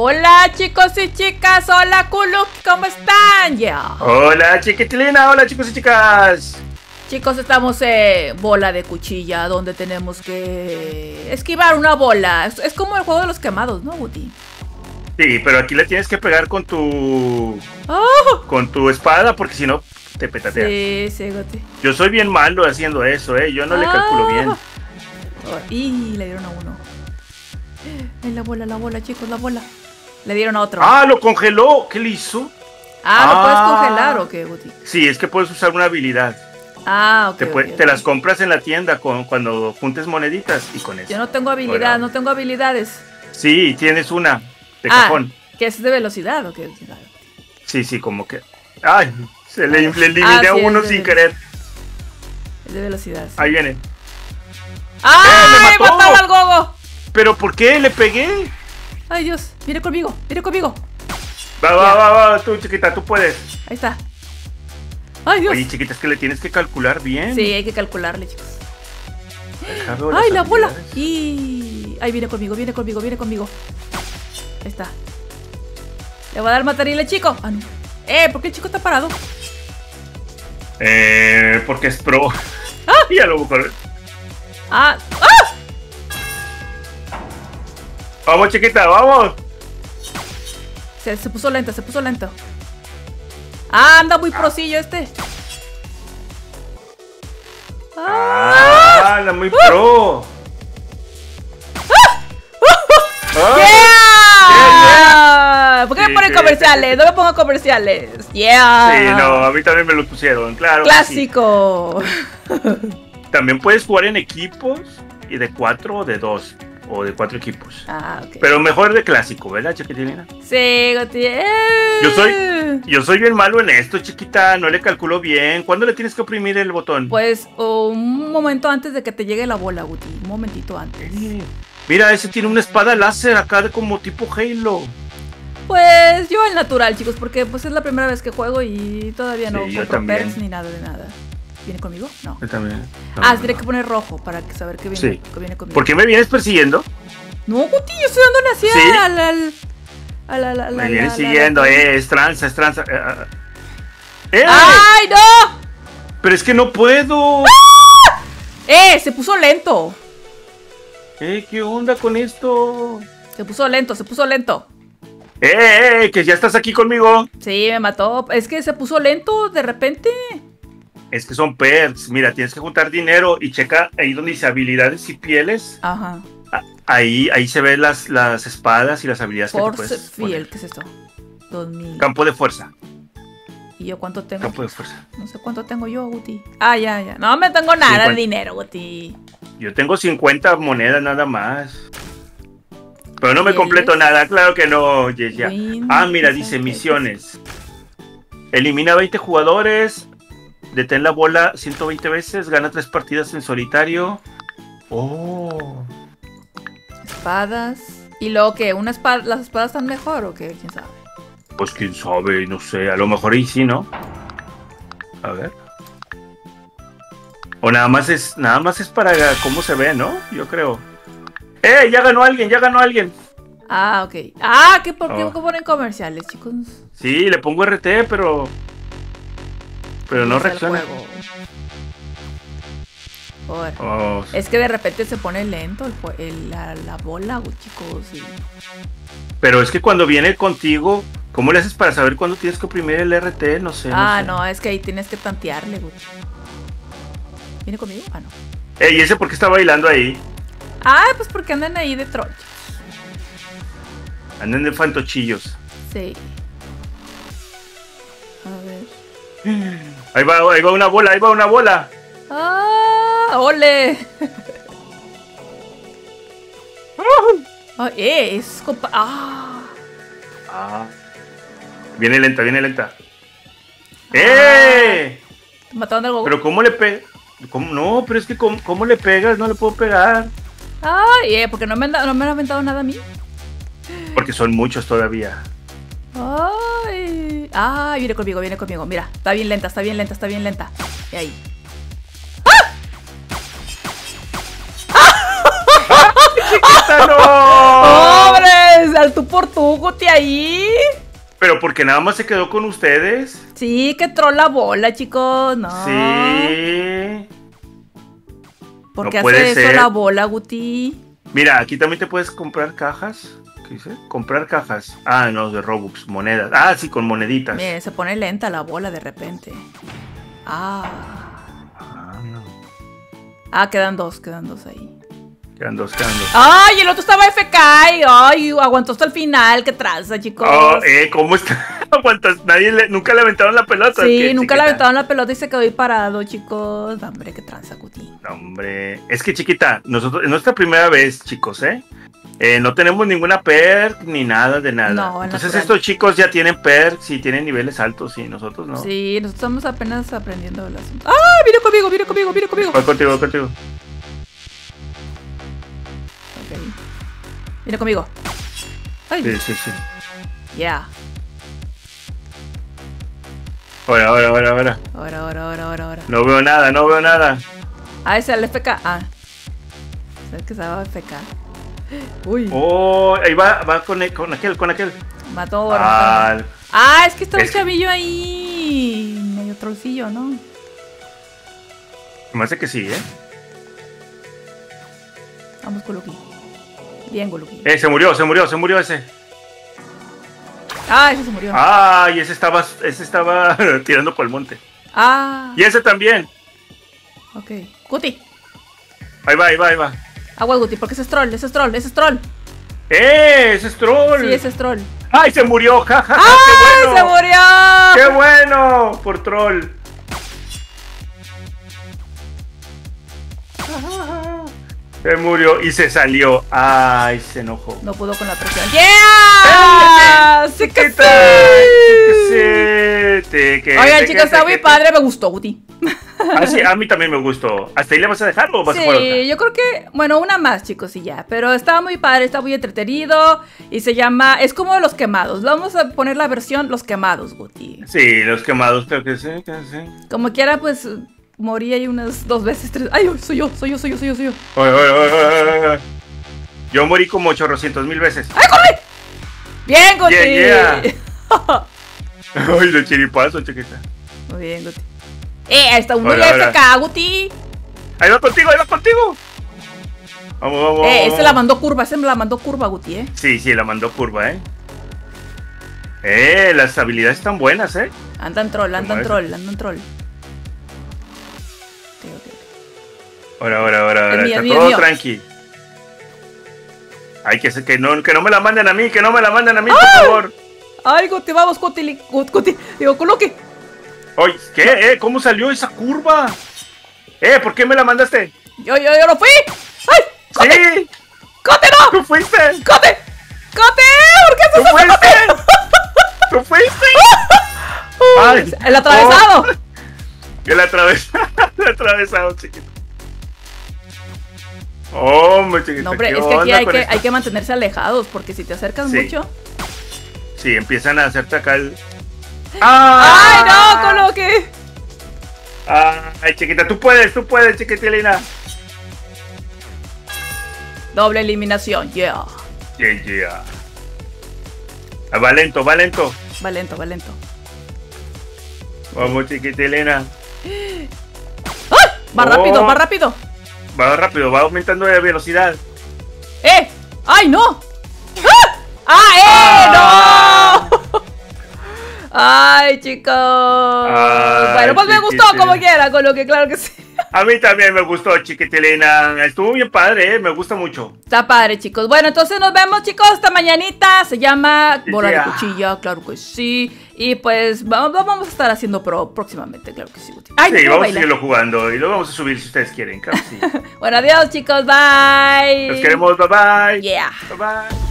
Hola chicos y chicas, hola Kuluk, ¿cómo están? Hola chiquitilina, hola chicos y chicas. Chicos, estamos en bola de cuchilla, donde tenemos que esquivar una bola. Es como el juego de los quemados, ¿no, Guti? Sí, pero aquí le tienes que pegar con tu... ¡Oh! con tu espada, porque si no te petateas. Sí, Guti. Yo soy bien malo haciendo eso, yo no le calculo bien. Y le dieron a uno. La bola, chicos, la bola. Le dieron a otro. ¡Ah, lo congeló! ¿Qué le hizo? ¿Lo puedes congelar o qué, Guti? Sí, es que puedes usar una habilidad. Ok. Te las compras en la tienda cuando juntes moneditas y con eso. Yo no tengo habilidad, Bueno. no tengo habilidades. Sí, tienes una de cajón. ¿Que es de velocidad o qué? Sí, como que... ¡Ay! Se le eliminé a sí, uno sin querer. Es de velocidad. Sí. Ahí viene. ¡Ay! ¡Me mató! ¡Mataron al gogo! ¿Pero por qué? ¿Le pegué? ¡Ay, Dios! ¡Viene conmigo! Va, tú chiquita, tú puedes. Ahí está. ¡Ay, Dios! Oye, chiquita, es que le tienes que calcular bien. Sí, hay que calcularle, chicos. Dejado ¡Ay, las la bola! habilidades. Y... ¡Ay, viene conmigo! Ahí está. Le voy a dar matarile, chico. No. ¿Por qué el chico está parado? Porque es pro. Ya lo busco. Vamos, chiquita, vamos. Se puso lento. Anda muy prosillo este. Anda muy pro. ¡Yeah! ¿Por qué me ponen Sí. comerciales? No me pongo comerciales. ¡Yeah! Sí, no, a mí también me lo pusieron, claro. Clásico. Sí. También puedes jugar en equipos y de 4 o de 2 o de 4 equipos. Ok. Pero mejor de clásico, ¿verdad, chiquitina? Sí, Goti. Yo soy bien malo en esto, chiquita, no le calculo bien. ¿Cuándo le tienes que oprimir el botón? Pues un momento antes de que te llegue la bola, Guti. Un momentito antes. Mira, ese tiene una espada láser acá de como tipo Halo. Pues yo el natural, chicos, porque pues es la primera vez que juego y todavía no yo compro también. perks ni nada de nada. ¿Viene conmigo? No. Yo también. Tendré que poner rojo para saber que viene, Sí. que viene conmigo. ¿Por qué me vienes persiguiendo? No, Guti, yo estoy dándole así ¿Sí? Me vienes siguiendo, es tranza. ¡Ay, no! Pero es que no puedo. Se puso lento. ¿Qué onda con esto? Se puso lento. Que ya estás aquí conmigo. Sí, me mató. Es que se puso lento de repente. Es que son perks. Mira, tienes que juntar dinero y checa ahí donde dice habilidades y pieles. Ajá. Ahí se ven las espadas y las habilidades que te Force puedes Field, poner. ¿qué es esto? 2000. Campo de fuerza. ¿Y yo cuánto tengo? Campo de fuerza. No sé cuánto tengo yo, Guti. Ya. No me tengo nada 50. de dinero, Guti. Yo tengo 50 monedas nada más. Pero no me ¿Quieres? completo nada, claro que no, Yeya. Win, Mira, dice misiones. Elimina 20 jugadores. Detén la bola 120 veces. Gana 3 partidas en solitario. Espadas. ¿Y luego qué? ¿Las espadas están mejor o qué? ¿Quién sabe? Pues quién sabe, no sé. A lo mejor ahí sí, ¿no? A ver. O nada más es para cómo se ve, ¿no? Yo creo. Ya ganó alguien. Ok. ¿Por qué ponen comerciales, chicos? Sí, le pongo RT, pero no reacciona. Es que de repente se pone lento la bola, chicos. Sí. Pero es que cuando viene contigo, ¿cómo le haces para saber cuándo tienes que oprimir el RT? No sé. No, es que ahí tienes que tantearle, Guti. ¿Viene conmigo? No. ¿Y ese por qué está bailando ahí? Pues porque andan ahí de troll. Andan de fantochillos. Sí. A ver. Ahí va una bola. ¡Ole! Es compa... Viene lenta. Mataron al gogo. Pero ¿cómo le pegas? No, pero es que ¿cómo le pegas? No le puedo pegar. Porque no me han aventado nada a mí. Porque son muchos todavía. Viene conmigo. Mira, está bien lenta. Y ahí. ¡Chiquita, no! ¡Hombre! tú por tú, Guti, ahí. Pero porque nada más se quedó con ustedes. Sí, que troll la bola, chicos. No. Sí. ¿Por No qué puede hace eso ser. la bola, Guti? Mira, aquí también te puedes comprar cajas. ¿Qué dice? Comprar cajas. Ah, no, de Robux, monedas. Ah, sí, con moneditas. Mire, se pone lenta la bola de repente. Ah. Ah, no. Ah, quedan dos ahí. Quedan dos, quedan dos. ¡Ay! El otro estaba FK. ¡Ay! Aguantó hasta el final. ¡Qué tranza, chicos! Oh, ¿cómo está? ¿Aguantas? Nunca le aventaron la pelota. Sí, ¿Qué, nunca le chiquita? aventaron la pelota y se quedó ahí parado, chicos. Hombre, qué tranza, Guti. No, hombre, es que chiquita, nosotros, es nuestra primera vez, chicos, no tenemos ninguna perk ni nada de nada. No, entonces natural. estos chicos ya tienen perks y tienen niveles altos y nosotros no. Sí, nosotros estamos apenas aprendiendo el asunto. ¡Ah! Viene conmigo, viene conmigo, viene conmigo. Voy contigo, voy contigo. Ok. Viene conmigo. ¡Ay! Sí, sí, sí. Ya. Ahora. Ahora. No veo nada, no veo nada. Ah, ese es el FK. Ah. ¿Sabes que se llama FK? Uy. Oh, ahí va con aquel. Mató ahora. Ah, Ah, es que está un es que- chavillo ahí. Medio trollcillo, ¿no? me hace que sí, Vamos, Guluki. Bien, Guluki. se murió ese. Ah, ese se murió. Ah, y ese estaba tirando por el monte. Ah. Y ese también. Ok. Guti. Ahí va. Agua, Guti, porque ese es troll, ese es troll. Ese es troll. Sí, ese es troll. ¡Ay, se murió! ¡Ja, ja, ja! ¡Ay, ¡Qué se bueno! murió! ¡Qué bueno! Por troll. Se murió y se salió. ¡Ay, se enojó! No pudo con la presión. ¡Yeah! ¡Sí que sí! Oigan, chicos, está muy padre. Me gustó, Guti. Ah, sí, a mí también me gustó. ¿Hasta ahí le vas a dejar o vas a jugar otra? Sí, yo creo que, bueno, una más, chicos, y ya. Pero estaba muy padre, está muy entretenido. Y se llama, es como Los Quemados. Vamos a poner la versión Los Quemados, Guti. Sí, los quemados, creo que sí, Como quiera, pues, morí ahí unas 2 veces, 3. ¡Ay, soy yo! Oye. Yo morí como 800,000 veces. ¡Ay, corre! ¡Bien, Guti! Yeah. Ay, de chiripazo, chiquita. Muy bien, Guti. Está uno Hola, de hola. FK, Guti. Ahí va contigo. Vamos. Ese la mandó curva, Guti, Sí, la mandó curva, las habilidades están buenas, Andan troll. Ok. Ahora. Es mío, Está es todo mío. tranqui. Ay, que no me la manden a mí, por favor. Ay, Guti, vamos, Guti. Digo, coloque. Oye, ¿qué? ¿Cómo salió esa curva? ¿Por qué me la mandaste? Yo no fui. ¡Ay! ¡Sí! ¡Cote, no! ¡Tú fuiste! ¡Cote! ¿Por qué ¡Tú haces eso, fuiste! Cote? ¡Tú fuiste! Ay. El atravesado. Oh, el atravesado, chiquito. Hombre, chiquito. No, hombre, ¿qué es que aquí onda con esto? hay que mantenerse alejados, porque si te acercas Sí. mucho. Sí, empiezan a hacerte acá el... ¡Ay, no, coloque! Ay, chiquita, tú puedes, chiquitilina. Doble eliminación, yeah. Yeah. Va lento. Va lento. Vamos, chiquitilina. ¡Ay! Va Oh. rápido. Va rápido, va aumentando de velocidad. ¡Ay, no! ¡No! ¡Ay, chicos! Bueno, pues me gustó chiquitín. como quiera, con lo que claro que sí. A mí también me gustó, chiquitilina. Estuvo bien padre, me gusta mucho. Está padre, chicos. Bueno, entonces nos vemos, chicos, esta mañanita. Se llama Bola de Cuchilla, claro que sí. Y pues vamos a estar haciendo próximamente, claro que sí. Ay, Sí, no vamos a bailar. seguirlo jugando y lo vamos a subir si ustedes quieren, claro que sí. Bueno, adiós, chicos. Bye. Los queremos, bye bye. Yeah. Bye bye.